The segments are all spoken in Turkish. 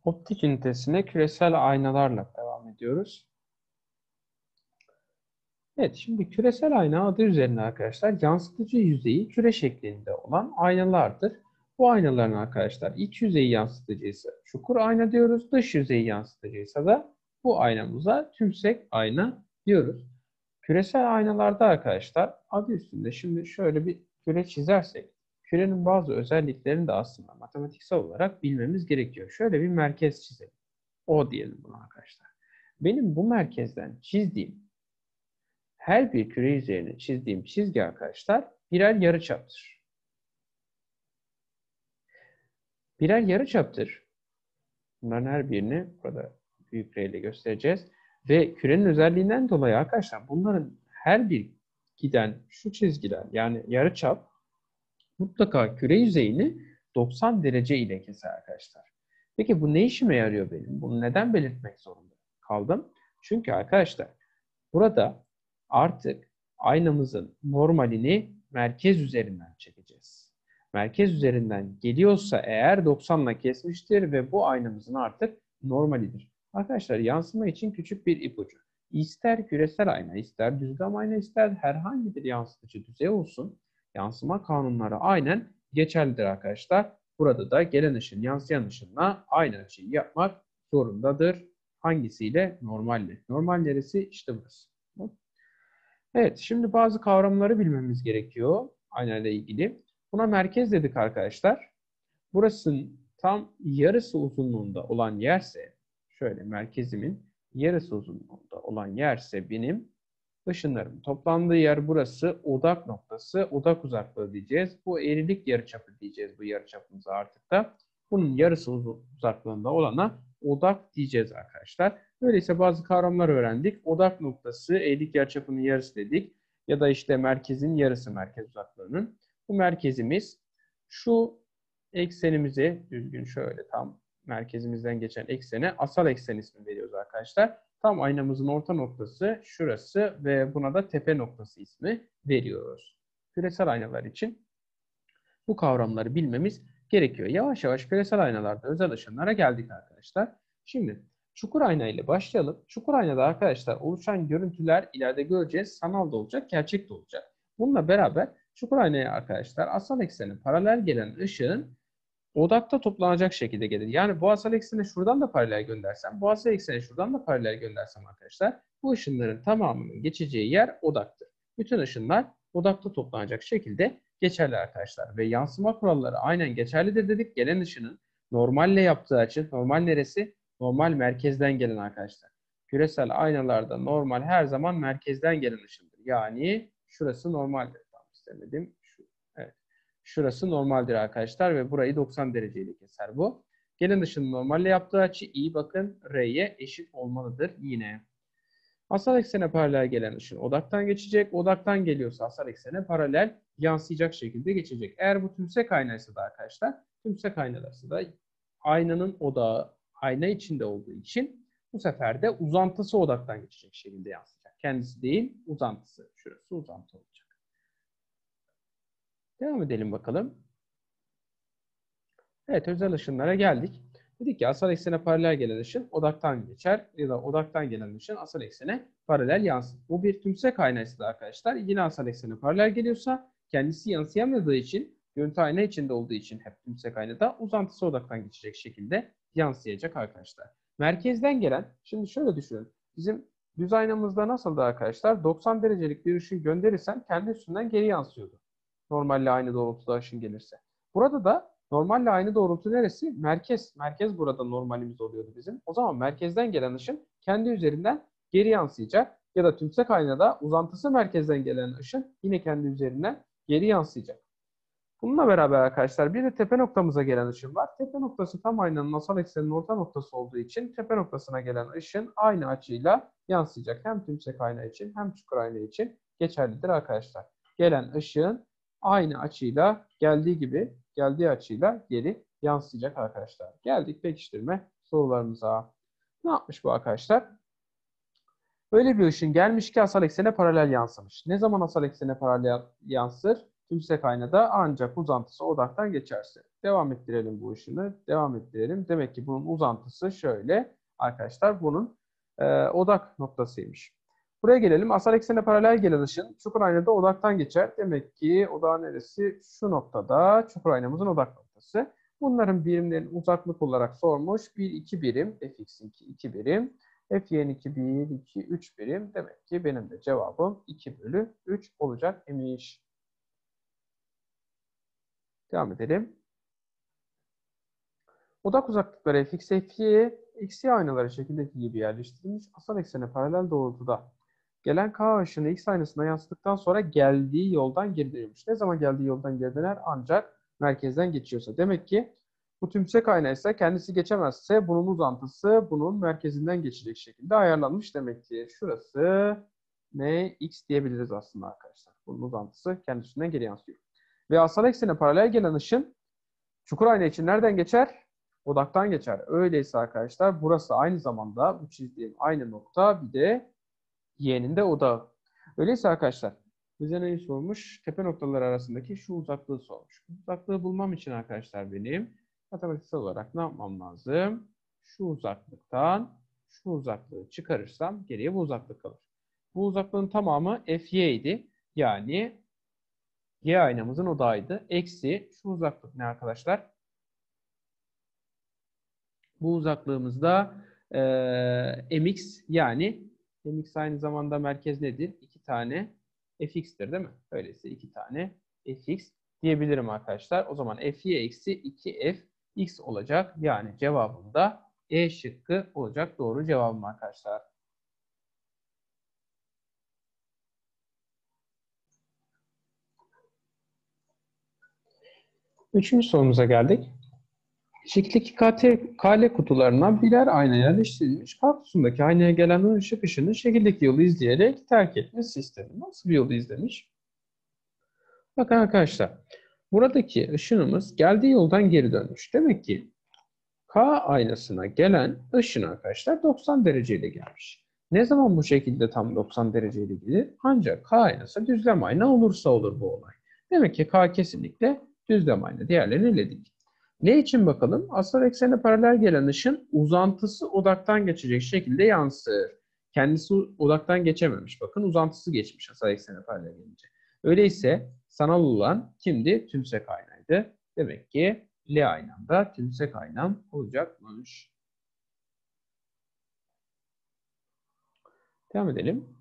Optik ünitesine küresel aynalarla devam ediyoruz. Evet, şimdi küresel ayna adı üzerine arkadaşlar yansıtıcı yüzeyi küre şeklinde olan aynalardır. Bu aynaların arkadaşlar iç yüzeyi yansıtıcıysa çukur ayna diyoruz. Dış yüzeyi yansıtıcıysa da bu aynamıza tümsek ayna diyoruz. Küresel aynalarda arkadaşlar adı üstünde şimdi şöyle bir küre çizersek kürenin bazı özelliklerini de aslında matematiksel olarak bilmemiz gerekiyor. Şöyle bir merkez çizelim. O diyelim buna arkadaşlar. Benim bu merkezden çizdiğim her bir küre üzerine çizdiğim çizgi arkadaşlar birer yarıçaptır. Birer yarıçaptır. Bunların her birini burada büyük R ile göstereceğiz. Ve kürenin özelliğinden dolayı arkadaşlar bunların her bir giden şu çizgiler yani yarıçap mutlaka küre yüzeyini 90 derece ile keser arkadaşlar. Peki bu ne işime yarıyor benim? Bunu neden belirtmek zorunda kaldım? Çünkü arkadaşlar burada artık aynamızın normalini merkez üzerinden çekeceğiz. Merkez üzerinden geliyorsa eğer 90 ile kesmiştir ve bu aynamızın artık normalidir. Arkadaşlar yansıma için küçük bir ipucu. İster küresel ayna, ister düzlem ayna, ister herhangi bir yansıtıcı düzey olsun, yansıma kanunları aynen geçerlidir arkadaşlar. Burada da gelen ışın yansıyan ışınla aynı açıyı yapmak zorundadır. Hangisiyle? Normalle. Normal neresi? İşte burası. Evet, şimdi bazı kavramları bilmemiz gerekiyor aynayla ilgili. Buna merkez dedik arkadaşlar. Burasının tam yarısı uzunluğunda olan yerse, şöyle merkezimin yarısı uzunluğunda olan yerse benim ışınlarım toplandığı yer burası odak noktası, odak uzaklığı diyeceğiz. Bu eğrilik yarıçapı diyeceğiz bu yarıçapımıza artık da. Bunun yarısı uzaklığında olana odak diyeceğiz arkadaşlar. Öyleyse bazı kavramlar öğrendik. Odak noktası, eğrilik yarıçapının yarısı dedik. Ya da işte merkezin yarısı merkez uzaklığının. Bu merkezimiz şu eksenimize düzgün şöyle tam merkezimizden geçen eksene asal eksen ismi veriyoruz arkadaşlar. Tam aynamızın orta noktası şurası ve buna da tepe noktası ismi veriyoruz. Küresel aynalar için bu kavramları bilmemiz gerekiyor. Yavaş yavaş küresel aynalarda özel ışınlara geldik arkadaşlar. Şimdi çukur ayna ile başlayalım. Çukur aynada arkadaşlar oluşan görüntüler ileride göreceğiz. Sanal da olacak, gerçek de olacak. Bununla beraber çukur aynaya arkadaşlar asal eksene paralel gelen ışığın odakta toplanacak şekilde gelir. Yani bu asal eksene şuradan da paralel göndersem, bu asal eksene şuradan da paralel göndersem arkadaşlar bu ışınların tamamının geçeceği yer odaktır. Bütün ışınlar odakta toplanacak şekilde geçerli arkadaşlar. Ve yansıma kuralları aynen geçerlidir dedik. Gelen ışının normalle yaptığı açı, normal neresi? Normal merkezden gelen arkadaşlar. Küresel aynalarda normal her zaman merkezden gelen ışındır. Yani şurası normaldir. Tam istemedim. Evet. Şurası normaldir arkadaşlar ve burayı 90 dereceyle keser bu. Gelen ışının normalle yaptığı açı iyi bakın R'ye eşit olmalıdır yine. Asal eksene paralel gelen ışın odaktan geçecek. Odaktan geliyorsa asal eksene paralel yansıyacak şekilde geçecek. Eğer bu tümsek aynaysa da arkadaşlar tümsek aynadaysa da aynanın odağı ayna içinde olduğu için bu sefer de uzantısı odaktan geçecek şekilde yansıyacak. Kendisi değil uzantısı. Şurası uzantı olacak. Devam edelim bakalım. Evet, özel ışınlara geldik. Dedik ki asal eksene paralel gelen ışın odaktan geçer ya da odaktan gelen ışın asal eksene paralel yansır. Bu bir tümsek aynaysa da arkadaşlar yine asal eksene paralel geliyorsa kendisi yansıyamadığı için görüntü ayna içinde olduğu için hep tümsek aynada uzantısı odaktan geçecek şekilde yansıyacak arkadaşlar. Merkezden gelen, şimdi şöyle düşünün. Bizim düz aynamızda nasıldı arkadaşlar? 90 derecelik bir ışın gönderirsen kendi üstünden geri yansıyordu. Normalle aynı doğrultuda ışın gelirse. Burada da normalle aynı doğrultu neresi? Merkez. Merkez burada normalimiz oluyordu bizim. O zaman merkezden gelen ışın kendi üzerinden geri yansıyacak. Ya da tümsek aynada uzantısı merkezden gelen ışın yine kendi üzerinden geri yansıyacak. Bununla beraber arkadaşlar bir de tepe noktamıza gelen ışın var. Tepe noktası tam aynanın asal eksenin orta noktası olduğu için tepe noktasına gelen ışın aynı açıyla yansıyacak. Hem tümsek ayna için hem çukur ayna için geçerlidir arkadaşlar. Gelen ışığın aynı açıyla geldiği açıyla geri yansıyacak arkadaşlar. Geldik pekiştirme sorularımıza. Ne yapmış bu arkadaşlar? Böyle bir ışın gelmiş ki asal eksene paralel yansımış. Ne zaman asal eksene paralel yansır? Tümsek aynada ancak uzantısı odaktan geçerse. Devam ettirelim bu ışını. Devam ettirelim. Demek ki bunun uzantısı şöyle arkadaşlar. Bunun odak noktasıymış. Buraya gelelim. Asal eksene paralel gelen ışın çukur aynada odaktan geçer. Demek ki odağı neresi? Şu noktada çukur aynamızın odak noktası. Bunların birimlerini uzaklık olarak sormuş. 1, 2 birim. Fx'inki 2 birim. Fy'ninki 1, 2, 3 birim. Demek ki benim de cevabım 2/3 olacak imiş. Devam edelim. Odak uzaklıkları Fx, Fy, Xy aynaları şekildeki gibi yerleştirilmiş. Asal eksene paralel doğrultuda gelen K ışını X aynasına yansıttıktan sonra geldiği yoldan geri dönüyormuş. Ne zaman geldiği yoldan geri döner? Ancak merkezden geçiyorsa. Demek ki bu tümsek ayna ise kendisi geçemezse bunun uzantısı bunun merkezinden geçecek şekilde ayarlanmış. Demek ki şurası ne? X diyebiliriz aslında arkadaşlar. Bunun uzantısı kendisinden geri yansıyor. Ve asal eksene paralel gelen ışın çukur ayna için nereden geçer? Odaktan geçer. Öyleyse arkadaşlar burası aynı zamanda bu çizdiğim aynı nokta bir de y'nin de odağı. Öyleyse arkadaşlar bize neyi sormuş? Tepe noktaları arasındaki şu uzaklığı sormuş. Uzaklığı bulmam için arkadaşlar benim matematiksel olarak ne yapmam lazım? Şu uzaklıktan şu uzaklığı çıkarırsam geriye bu uzaklık kalır. Bu uzaklığın tamamı Fy idi. Yani y aynamızın odağıydı. Eksi şu uzaklık ne arkadaşlar? Bu uzaklığımızda mx yani mx aynı zamanda merkez nedir? 2 tane fx'tir değil mi? Öyleyse 2 tane fx diyebilirim arkadaşlar. O zaman fy eksi 2f x olacak. Yani cevabım da E şıkkı olacak. Doğru cevabım arkadaşlar. Üçüncü sorumuza geldik. Şekildeki KL kutularına birer ayna yerleştirilmiş. K kutusundaki aynaya gelen ışık ışını şekildeki yolu izleyerek terk etme sistemi. Nasıl bir yolu izlemiş? Bakın arkadaşlar. Buradaki ışınımız geldiği yoldan geri dönmüş. Demek ki K aynasına gelen ışın arkadaşlar 90 dereceyle gelmiş. Ne zaman bu şekilde tam 90 dereceyle gelir? Ancak K aynası düzlem ayna olursa olur bu olay. Demek ki K kesinlikle düzlem ayna. Diğerlerini eledik. Ne için bakalım? Asal eksene paralel gelen ışın uzantısı odaktan geçecek şekilde yansır. Kendisi odaktan geçememiş. Bakın uzantısı geçmiş asal eksene paralel gelince. Öyleyse sanal olan kimdi? Tümsek aynaydı. Demek ki L aynam da tümsek aynam olacakmış. Devam edelim.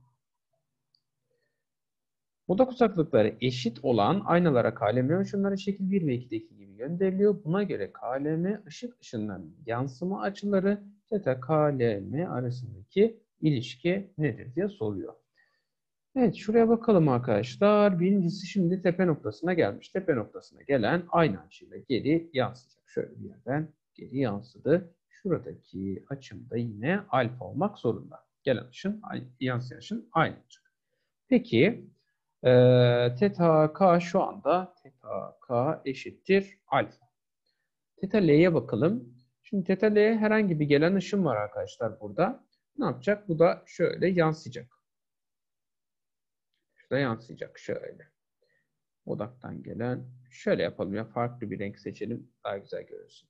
Odak uzaklıkları eşit olan aynalara KLM ışınları şekil 1 ve 2'deki gibi gönderiliyor. Buna göre KLM ışık ışınlarının yansıma açıları θ KLM arasındaki ilişki nedir diye soruyor. Evet, şuraya bakalım arkadaşlar. Birincisi şimdi tepe noktasına gelmiş. Tepe noktasına gelen aynı açıyla geri yansıyacak. Şöyle bir yerden geri yansıdı. Şuradaki açım da yine alfa olmak zorunda. Gelen ışın, yansıyan ışın aynı olacak. Peki, θ k şu anda θ k eşittir alfa. Θ L'ye bakalım. Şimdi θ L'ye herhangi bir gelen ışın var arkadaşlar burada. Ne yapacak? Bu da şöyle yansıyacak. Şurada yansıyacak şöyle. Odaktan gelen. Şöyle yapalım ya. Farklı bir renk seçelim. Daha güzel görürsün.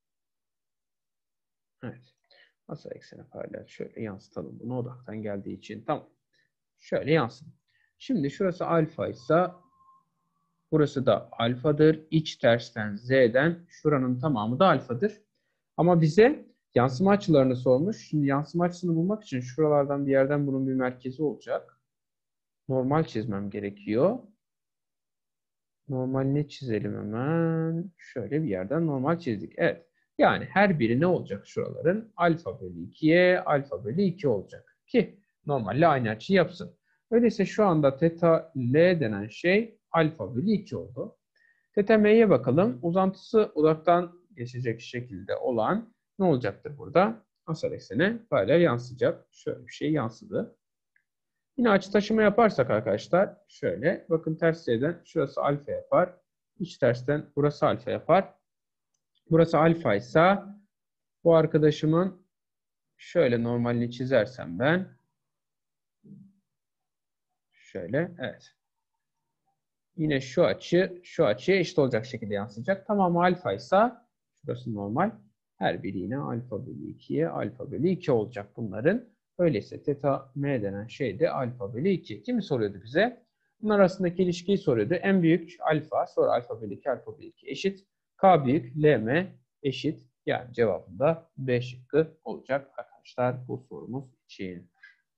Evet. Asal eksene paralel. Şöyle yansıtalım bunu odaktan geldiği için. Tamam. Şöyle yansın. Şimdi şurası alfa ise burası da alfadır. İç tersten z'den şuranın tamamı da alfadır. Ama bize yansıma açılarını sormuş. Şimdi yansıma açısını bulmak için şuralardan bir yerden bunun bir merkezi olacak. Normal çizmem gerekiyor. Normal ne çizelim hemen? Şöyle bir yerden normal çizdik. Evet. Yani her biri ne olacak şuraların? Alfa bölü 2'ye alfa bölü 2 olacak. Ki normalle aynı açı yapsın. Öyleyse şu anda θ L denen şey alfa bölü 2 oldu. Θ M'ye bakalım. Uzantısı odaktan geçecek şekilde olan ne olacaktır burada? Asal eksene paralel yansıyacak. Şöyle bir şey yansıdı. Yine açı taşıma yaparsak arkadaşlar şöyle bakın ters y'den şurası alfa yapar. İç tersten burası alfa yapar. Burası alfa ise bu arkadaşımın şöyle normalini çizersem ben şöyle evet. Yine şu açıya eşit olacak şekilde yansıyacak. Tamamı alfa ise şurası normal. Her biri yine alfa bölü 2'ye alfa bölü 2 olacak bunların. Öyleyse theta m denen şey de alfa bölü 2. Kimi soruyordu bize? Bunlar arasındaki ilişkiyi soruyordu. En büyük alfa, sonra alfa bölü 2, alfa bölü 2 eşit. K büyük, Lm eşit. Yani cevabında B şıkkı olacak arkadaşlar bu sorumuz için.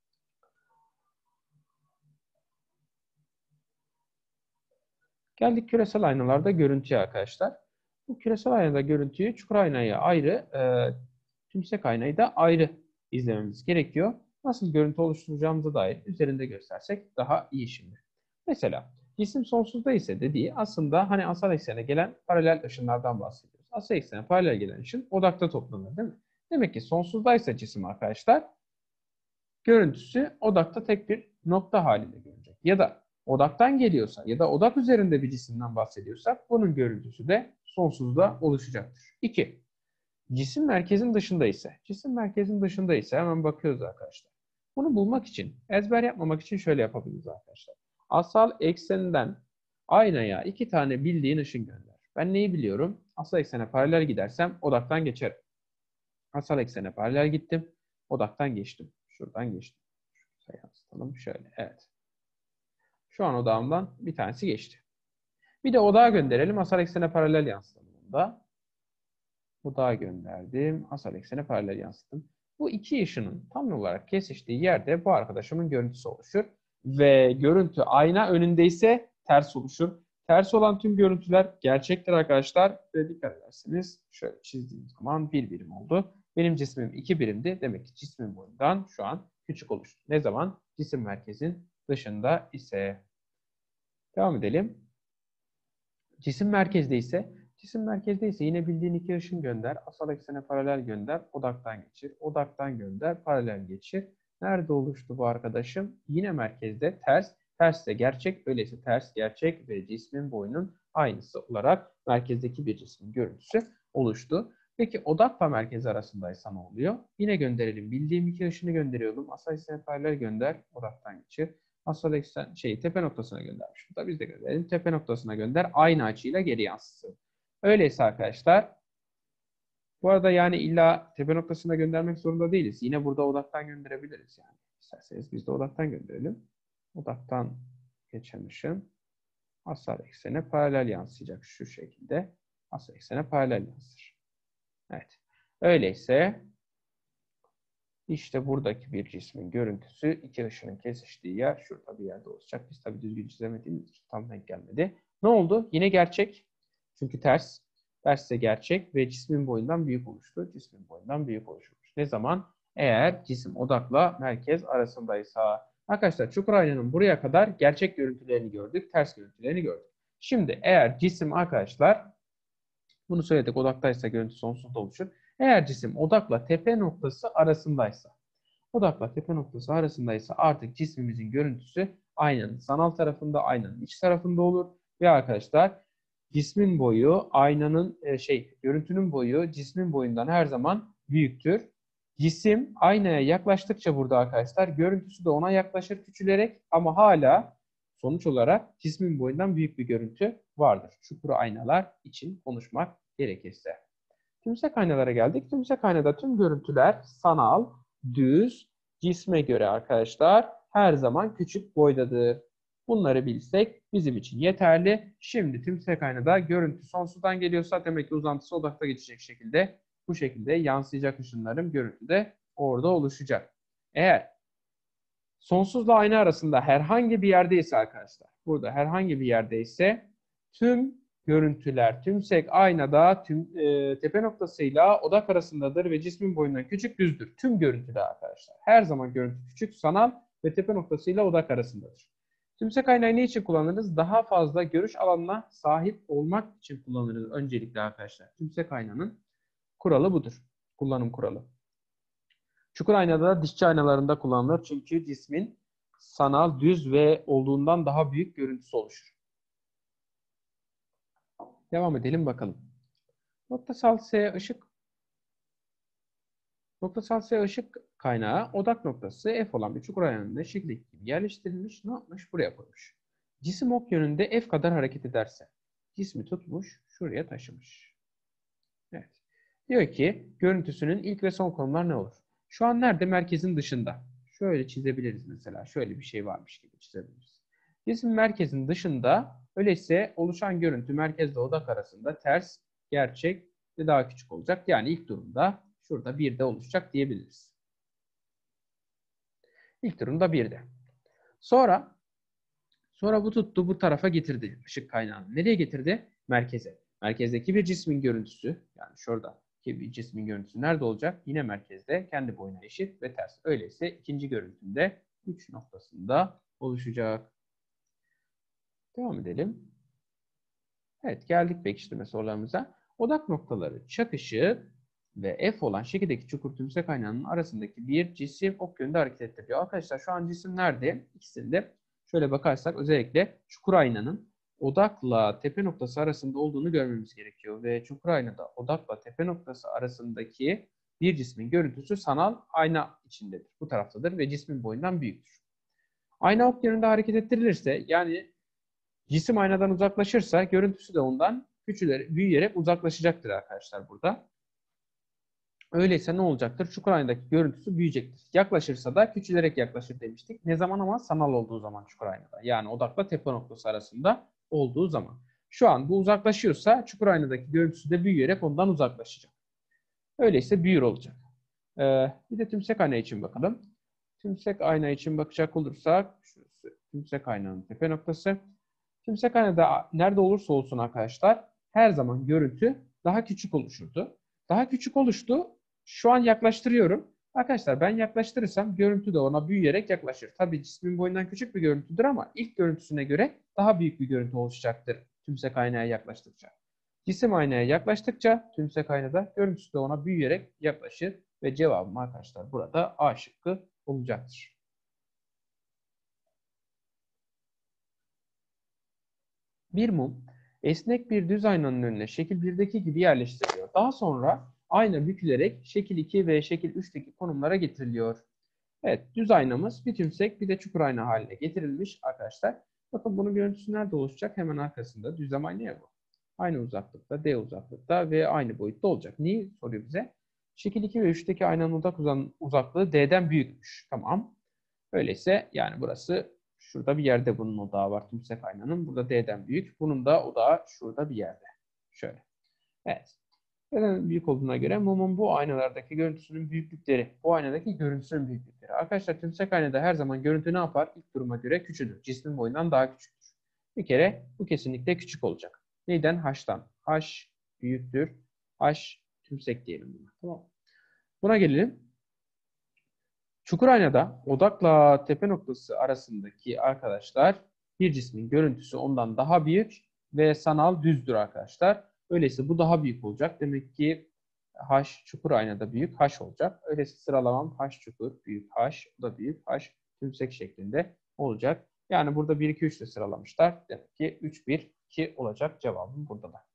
Geldik küresel aynalarda görüntüye arkadaşlar. Bu küresel aynada görüntüyü çukur aynaya ayrı, tümsek aynayı da ayrı izlememiz gerekiyor. Nasıl görüntü oluşturacağımıza dair üzerinde göstersek daha iyi şimdi. Mesela cisim sonsuzda ise dediği aslında hani asal eksene gelen paralel ışınlardan bahsediyoruz. Asal eksene paralel gelen ışın odakta toplanır değil mi? Demek ki sonsuzdaysa cisim arkadaşlar görüntüsü odakta tek bir nokta halinde görünecek. Ya da odaktan geliyorsa ya da odak üzerinde bir cisimden bahsediyorsak bunun görüntüsü de sonsuzda oluşacaktır. 2. Cisim merkezin dışında ise. Cisim merkezin dışında ise hemen bakıyoruz arkadaşlar. Bunu bulmak için, ezber yapmamak için şöyle yapabiliriz arkadaşlar. Asal eksenden aynaya 2 tane bildiğin ışın gönder. Ben neyi biliyorum? Asal eksene paralel gidersem odaktan geçerim. Asal eksene paralel gittim. Odaktan geçtim. Şuradan geçtim. Şuraya yansıtalım. Şöyle. Evet. Şu an odağımdan bir tanesi geçti. Bir de odağa gönderelim. Asal eksene paralel yansıtalım. Bunda. Odağa gönderdim. Asal eksene paralel yansıttım. Bu iki ışının tam olarak kesiştiği yerde bu arkadaşımın görüntüsü oluşur. Ve görüntü ayna önündeyse ters oluşur. Ters olan tüm görüntüler gerçektir arkadaşlar. Ve dikkat ederseniz şöyle çizdiğim zaman bir birim oldu. Benim cismim 2 birimdi. Demek ki cismin boyundan şu an küçük oluştu. Ne zaman? Cisim merkezin dışında ise. Devam edelim. Cisim merkezde ise yine bildiğin iki ışın gönder. Asal eksene paralel gönder. Odaktan geçir. Odaktan gönder. Paralel geçir. Nerede oluştu bu arkadaşım? Yine merkezde ters. Ters de gerçek. Öyleyse ters gerçek ve cismin boyunun aynısı olarak merkezdeki bir cismin görüntüsü oluştu. Peki odakla merkez arasındaysa ne oluyor? Yine gönderelim. Bildiğim iki ışını gönderiyorum. Asal eksene paralel gönder. Odaktan geçir. Asal eksen tepe noktasına göndermiş. Da biz de gönderelim. Tepe noktasına gönder. Aynı açıyla geri yansısın. Öyleyse arkadaşlar bu arada yani illa tepe noktasına göndermek zorunda değiliz. Yine burada odaktan gönderebiliriz yani. İsterseniz biz de odaktan gönderelim. Odaktan geçen ışın asal eksene paralel yansıyacak şu şekilde. Asal eksene paralel yansır. Evet. Öyleyse İşte buradaki bir cismin görüntüsü iki ışının kesiştiği yer şurada bir yerde olacak. Biz tabii düzgün çizemediğimiz için tam denk gelmedi. Ne oldu? Yine gerçek. Çünkü ters. Tersse gerçek ve cismin boyundan büyük oluştu. Cismin boyundan büyük oluşmuş. Ne zaman? Eğer cisim odakla merkez arasındaysa. Arkadaşlar çukur aynanın buraya kadar gerçek görüntülerini gördük. Ters görüntülerini gördük. Şimdi eğer cisim arkadaşlar bunu söyledik odaktaysa görüntü sonsuzda oluşur. Eğer cisim odakla tepe noktası arasındaysa artık cismimizin görüntüsü aynanın sanal tarafında, aynanın iç tarafında olur. Ve arkadaşlar cismin boyu görüntünün boyu cismin boyundan her zaman büyüktür. Cisim aynaya yaklaştıkça burada arkadaşlar görüntüsü de ona yaklaşır küçülerek ama hala sonuç olarak cismin boyundan büyük bir görüntü vardır. Çukur aynalar için konuşmak gerekirse. Tümsek aynalara geldik. Tümsek aynada tüm görüntüler sanal, düz, cisme göre arkadaşlar her zaman küçük boydadır. Bunları bilsek bizim için yeterli. Şimdi tümsek aynada görüntü sonsuzdan geliyorsa demek ki uzantısı odakta geçecek şekilde bu şekilde yansıyacak ışınların görüntü de orada oluşacak. Eğer sonsuzla ayna arasında herhangi bir yerdeyse arkadaşlar, burada herhangi bir yerdeyse tüm görüntüler tümsek aynada tepe noktasıyla odak arasındadır ve cismin boyundan küçük düzdür. Tüm görüntüler arkadaşlar. Her zaman görüntü küçük, sanal ve tepe noktasıyla odak arasındadır. Tümsek aynayı ne için kullanırız? Daha fazla görüş alanına sahip olmak için kullanırız öncelikle arkadaşlar. Tümsek aynanın kuralı budur. Kullanım kuralı. Çukur aynada da dişçi aynalarında kullanılır. Çünkü cismin sanal, düz ve olduğundan daha büyük görüntüsü oluşur. Devam edelim bakalım. Noktasal S ışık kaynağı odak noktası F olan bir çukur aynanın eşiklik gibi yerleştirilmiş. Ne yapmış? Buraya koymuş. Cisim ok yönünde F kadar hareket ederse. Cismi tutmuş, şuraya taşımış. Evet. Diyor ki görüntüsünün ilk ve son konumlar ne olur? Şu an nerede? Merkezin dışında. Şöyle çizebiliriz mesela. Şöyle bir şey varmış gibi çizebiliriz. Cisim merkezin dışında, öyleyse oluşan görüntü merkezle odak arasında ters, gerçek ve daha küçük olacak. Yani ilk durumda şurada 1'de oluşacak diyebiliriz. İlk durumda 1'de. Sonra bu tuttu, bu tarafa getirdi ışık kaynağını. Nereye getirdi? Merkeze. Merkezdeki bir cismin görüntüsü, yani şuradaki bir cismin görüntüsü nerede olacak? Yine merkezde, kendi boyuna eşit ve ters. Öyleyse ikinci görüntünde 3 noktasında oluşacak. Devam edelim. Evet, geldik pekiştirme sorularımıza. Odak noktaları çakışı ve F olan şekildeki çukur tümsek kaynağının arasındaki bir cisim ok yönünde hareket ettiriyor. Arkadaşlar şu an cisim nerede? İkisinde şöyle bakarsak özellikle çukur aynanın odakla tepe noktası arasında olduğunu görmemiz gerekiyor. Ve çukur aynada odakla tepe noktası arasındaki bir cismin görüntüsü sanal ayna içindedir. Bu taraftadır ve cismin boyundan büyüktür. Ayna ok yönünde hareket ettirilirse, yani cisim aynadan uzaklaşırsa görüntüsü de ondan büyüyerek uzaklaşacaktır arkadaşlar burada. Öyleyse ne olacaktır? Çukur aynadaki görüntüsü büyüyecektir. Yaklaşırsa da küçülerek yaklaşır demiştik. Ne zaman ama? Sanal olduğu zaman çukur aynada. Yani odakla tepe noktası arasında olduğu zaman. Şu an bu uzaklaşıyorsa çukur aynadaki görüntüsü de büyüyerek ondan uzaklaşacak. Öyleyse büyür olacak. Bir de tümsek ayna için bakalım. Tümsek ayna için bakacak olursak şurası tümsek aynanın tepe noktası. Tümsek aynada nerede olursa olsun arkadaşlar her zaman görüntü daha küçük oluşurdu. Daha küçük oluştu. Şu an yaklaştırıyorum. Arkadaşlar ben yaklaştırırsam görüntü de ona büyüyerek yaklaşır. Tabii cismin boyundan küçük bir görüntüdür ama ilk görüntüsüne göre daha büyük bir görüntü oluşacaktır tümsek aynaya yaklaştıkça. Cisim aynaya yaklaştıkça tümsek aynada görüntüsü de ona büyüyerek yaklaşır ve cevabım arkadaşlar burada A şıkkı olacaktır. Bir mum esnek bir düz aynanın önüne şekil 1'deki gibi yerleştiriliyor. Daha sonra ayna bükülerek şekil 2 ve şekil 3'teki konumlara getiriliyor. Evet, düz aynamız bir tümsek bir de çukur ayna haline getirilmiş arkadaşlar. Bakın bunun görüntüsü nerede oluşacak? Hemen arkasında düzlem ayna ya bu. Aynı uzaklıkta, D uzaklıkta ve aynı boyutta olacak. Neyi soruyor bize? Şekil 2 ve 3'teki aynanın odak uzaklığı D'den büyükmüş. Tamam. Öyleyse yani burası şurada bir yerde bunun odağı var tümsek aynanın. Burada D'den büyük. Bunun da odağı şurada bir yerde. Şöyle. Evet. Neden büyük olduğuna göre mumun bu aynalardaki görüntüsünün büyüklükleri, bu aynadaki görüntüsünün büyüklükleri. Arkadaşlar tümsek aynada her zaman görüntü ne yapar? İlk duruma göre küçülür. Cismin boyundan daha küçüktür. Bir kere bu kesinlikle küçük olacak. Neyden? H'tan. H büyüktür. H tümsek diyelim buna. Tamam. Buna gelelim. Çukur aynada odakla tepe noktası arasındaki arkadaşlar bir cismin görüntüsü ondan daha büyük ve sanal düzdür arkadaşlar. Öyleyse bu daha büyük olacak. Demek ki H çukur aynada büyük H olacak. Öyleyse sıralamam H çukur büyük H, o da büyük H tümsek şeklinde olacak. Yani burada 1, 2, 3 ile sıralamışlar. Demek ki 3, 1, 2 olacak cevabım burada da.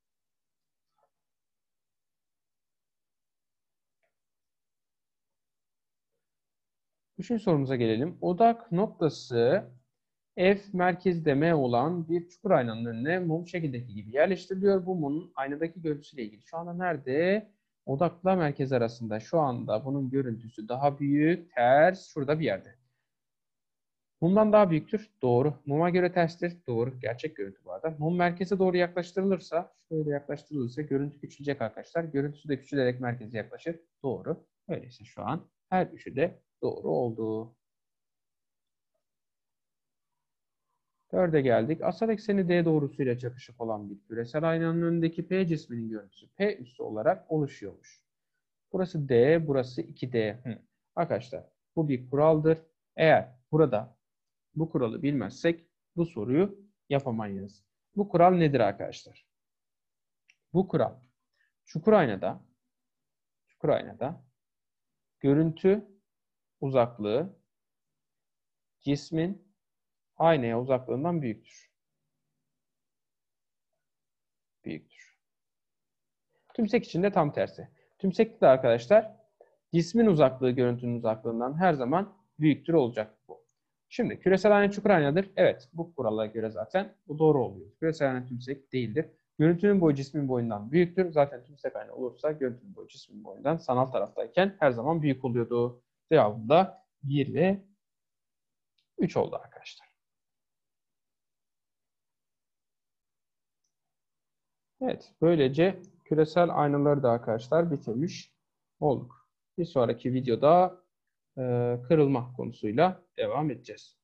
Üçüncü sorumuza gelelim. Odak noktası F merkezde M olan bir çukur aynanın önüne mum şekildeki gibi yerleştiriliyor. Bu mumun aynadaki görüntüsüyle ilgili. Şu anda nerede? Odakla merkez arasında. Şu anda bunun görüntüsü daha büyük, ters, şurada bir yerde. Mumdan daha büyüktür. Doğru. Muma göre terstir. Doğru. Gerçek görüntü bu arada. Mum merkeze doğru yaklaştırılırsa, şöyle yaklaştırılırsa görüntü küçülecek arkadaşlar. Görüntüsü de küçülerek merkeze yaklaşır. Doğru. Öyleyse şu an her üçü de doğru oldu. 4'e geldik. Asal ekseni D doğrusuyla çakışık olan bir küresel aynanın önündeki P cisminin görüntüsü P üssü olarak oluşuyormuş. Burası D, burası 2D. Arkadaşlar bu bir kuraldır. Eğer burada bu kuralı bilmezsek bu soruyu yapamayız. Bu kural nedir arkadaşlar? Bu kural çukur aynada görüntü uzaklığı cismin aynaya uzaklığından büyüktür. Büyüktür. Tümsek için de tam tersi. Tümsekte de arkadaşlar cismin uzaklığı görüntünün uzaklığından her zaman büyüktür olacak bu. Şimdi küresel ayna çukur aynadır. Evet, bu kurala göre zaten bu doğru oluyor. Küresel ayna tümsek değildir. Görüntünün boyu cismin boyundan büyüktür. Zaten tümsek ayna olursa görüntünün boyu cismin boyundan sanal taraftayken her zaman büyük oluyordu. Cevabım da 1 ve 3 oldu arkadaşlar. Evet, böylece küresel aynaları da arkadaşlar bitirmiş olduk. Bir sonraki videoda kırılma konusuyla devam edeceğiz.